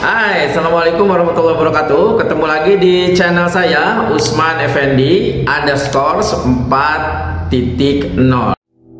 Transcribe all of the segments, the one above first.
Hai, assalamualaikum warahmatullahi wabarakatuh. Ketemu lagi di channel saya Usman Effendi _4.0.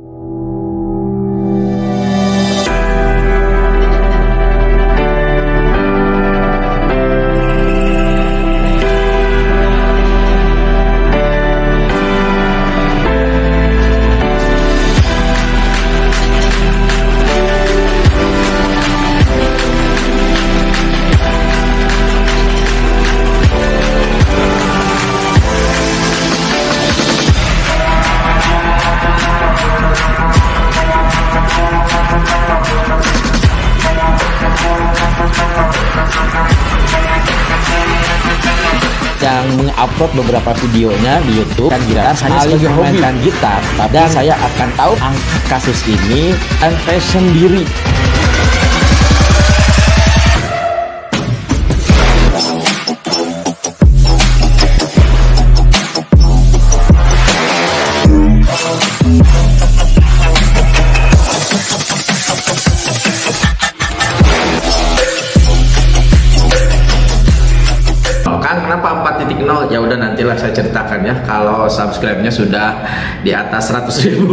Yang mengupload beberapa videonya di YouTube dan gitar hanya sebagai memainkan gitar, dan saya akan tahu angka kasus ini dan passion diri. Kenapa 4.0? Ya udah, nantilah saya ceritakan ya kalau subscribe-nya sudah di atas 100.000.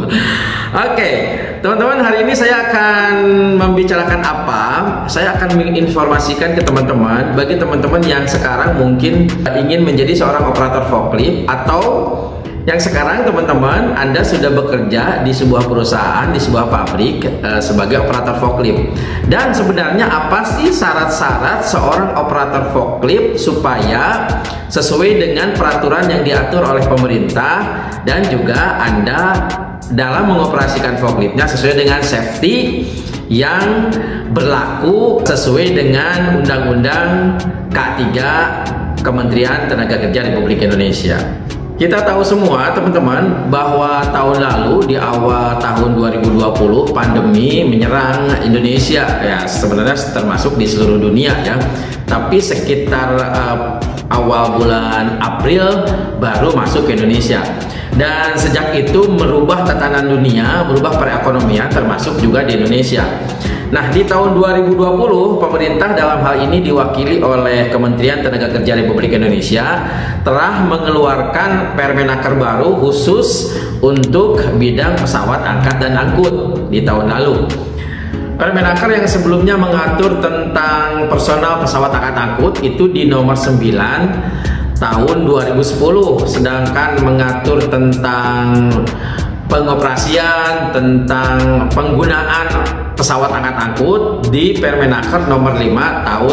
Oke, teman-teman, hari ini saya akan membicarakan apa? Saya akan menginformasikan ke teman-teman, bagi teman-teman yang sekarang mungkin ingin menjadi seorang operator forklift, atau yang sekarang teman-teman Anda sudah bekerja di sebuah perusahaan, di sebuah pabrik sebagai operator forklift. Dan sebenarnya apa sih syarat-syarat seorang operator forklift supaya sesuai dengan peraturan yang diatur oleh pemerintah, dan juga Anda dalam mengoperasikan forkliftnya sesuai dengan safety yang berlaku sesuai dengan Undang-Undang K3 Kementerian Tenaga Kerja Republik Indonesia. Kita tahu semua teman-teman bahwa tahun lalu di awal tahun 2020 pandemi menyerang Indonesia, ya sebenarnya termasuk di seluruh dunia ya, tapi sekitar awal bulan April baru masuk ke Indonesia, dan sejak itu merubah tatanan dunia, merubah perekonomian termasuk juga di Indonesia. Nah, di tahun 2020 pemerintah dalam hal ini diwakili oleh Kementerian Tenaga Kerja Republik Indonesia telah mengeluarkan Permenaker baru khusus untuk bidang pesawat angkat dan angkut di tahun lalu. Permenaker yang sebelumnya mengatur tentang personal pesawat angkat angkut itu di nomor 9 tahun 2010, sedangkan mengatur tentang pengoperasian, tentang penggunaan pesawat angkat angkut di Permenaker nomor 5 tahun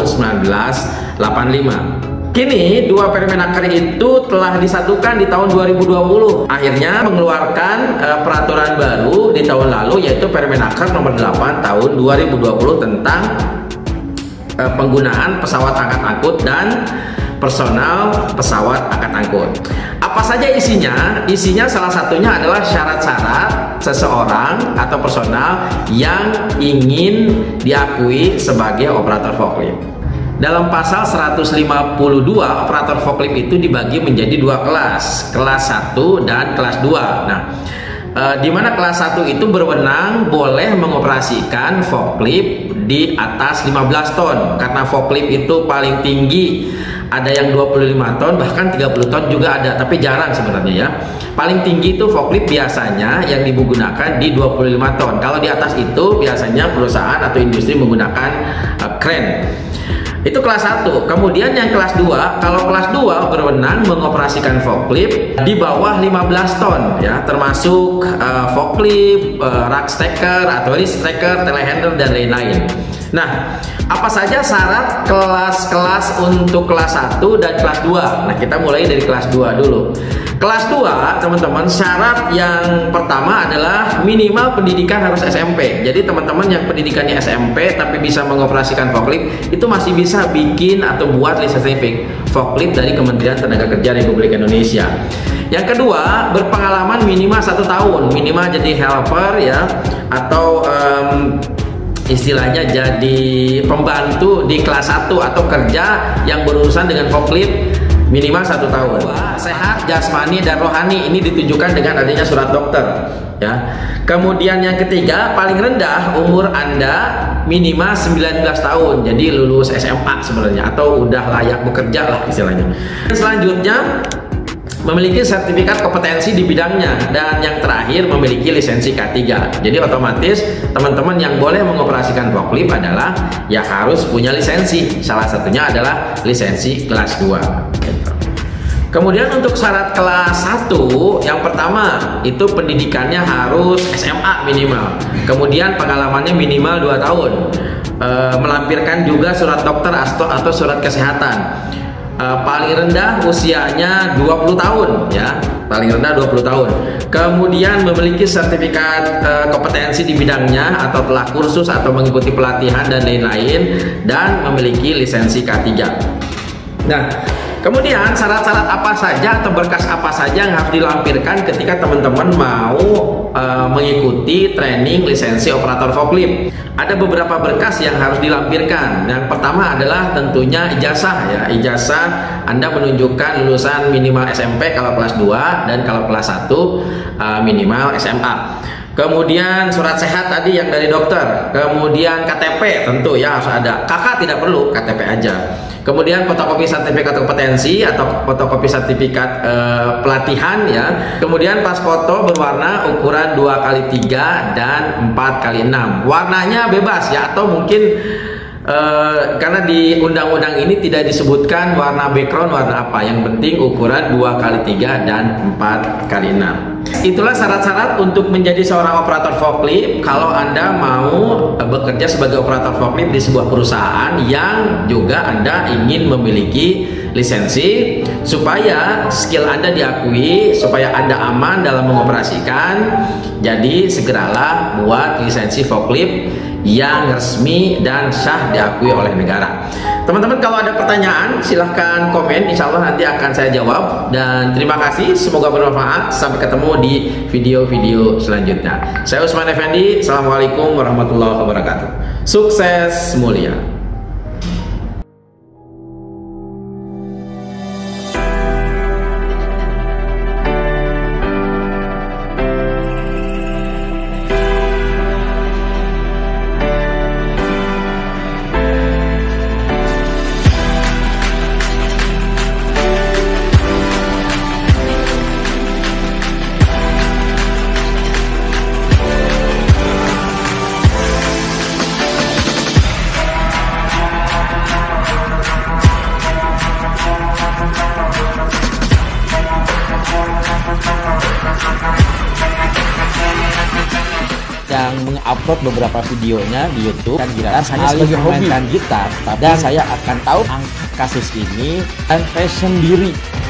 1985. Kini dua Permenaker itu telah disatukan di tahun 2020. Akhirnya mengeluarkan peraturan baru di tahun lalu, yaitu Permenaker nomor 8 tahun 2020 tentang penggunaan pesawat angkat angkut dan personal pesawat angkat angkut. Apa saja isinya? Isinya salah satunya adalah syarat-syarat seseorang atau personal yang ingin diakui sebagai operator forklift. Dalam pasal 152, operator forklift itu dibagi menjadi dua kelas, kelas 1 dan kelas 2. Nah, di mana kelas 1 itu berwenang boleh mengoperasikan forklift di atas 15 ton, karena forklift itu paling tinggi ada yang 25 ton, bahkan 30 ton juga ada, tapi jarang sebenarnya ya. Paling tinggi itu forklift biasanya yang digunakan di 25 ton. Kalau di atas itu biasanya perusahaan atau industri menggunakan kren. Itu kelas 1. Kemudian yang kelas 2, kalau kelas 2 berwenang mengoperasikan forklift di bawah 15 ton ya, termasuk forklift, rack stacker atau lift stacker, telehandler dan lain-lain. Nah, apa saja syarat kelas-kelas untuk kelas 1 dan kelas 2? Nah, kita mulai dari kelas 2 dulu. Kelas 2, teman-teman, syarat yang pertama adalah minimal pendidikan harus SMP. Jadi teman-teman yang pendidikannya SMP tapi bisa mengoperasikan forklift, itu masih bisa bikin atau buat lisensi forklift dari Kementerian Tenaga Kerja Republik Indonesia. Yang kedua, berpengalaman minimal 1 tahun, minimal jadi helper ya, atau istilahnya jadi pembantu di kelas 1 atau kerja yang berurusan dengan forklift minimal 1 tahun. Sehat jasmani dan rohani ini ditunjukkan dengan adanya surat dokter, ya. Kemudian yang ketiga, paling rendah umur Anda minimal 19 tahun, jadi lulus SMA sebenarnya, atau udah layak bekerja lah istilahnya. Selanjutnya, memiliki sertifikat kompetensi di bidangnya, dan yang terakhir memiliki lisensi K3. Jadi otomatis teman-teman yang boleh mengoperasikan forklift adalah ya harus punya lisensi. Salah satunya adalah lisensi kelas 2. Kemudian untuk syarat kelas 1, yang pertama itu pendidikannya harus SMA minimal. Kemudian pengalamannya minimal 2 tahun. Melampirkan juga surat dokter atau surat kesehatan. Paling rendah usianya 20 tahun, ya, paling rendah 20 tahun. Kemudian memiliki sertifikat kompetensi di bidangnya, atau telah kursus atau mengikuti pelatihan dan lain-lain, dan memiliki lisensi K3. Nah, kemudian syarat-syarat apa saja atau berkas apa saja yang harus dilampirkan ketika teman-teman mau mengikuti training lisensi operator forklift? Ada beberapa berkas yang harus dilampirkan. Yang pertama adalah tentunya ijazah, ya. Ijazah Anda menunjukkan lulusan minimal SMP kalau kelas 2, dan kalau kelas 1 minimal SMA. Kemudian surat sehat tadi yang dari dokter. Kemudian KTP tentu ya harus ada. Kakak tidak perlu, KTP aja. Kemudian fotokopi sertifikat kompetensi atau fotokopi sertifikat pelatihan, ya. Kemudian pas foto berwarna ukuran 2x3 dan 4x6. Warnanya bebas, ya, atau mungkin karena di undang-undang ini tidak disebutkan warna background warna apa, yang penting ukuran 2x3 dan 4x6. Itulah syarat-syarat untuk menjadi seorang operator forklift kalau Anda mau bekerja sebagai operator forklift di sebuah perusahaan yang juga Anda ingin memiliki lisensi, supaya skill Anda diakui, supaya Anda aman dalam mengoperasikan. Jadi segeralah buat lisensi forklift yang resmi dan sah diakui oleh negara. Teman-teman, kalau ada pertanyaan silahkan komen, insya Allah nanti akan saya jawab. Dan terima kasih, semoga bermanfaat. Sampai ketemu di video-video selanjutnya. Saya Usman Effendi, Assalamualaikum warahmatullahi wabarakatuh. Sukses mulia. yang mengupload beberapa videonya di YouTube dan Giraras hanya sebagai hobi gitar, dan saya akan tahu kasus ini dan passion diri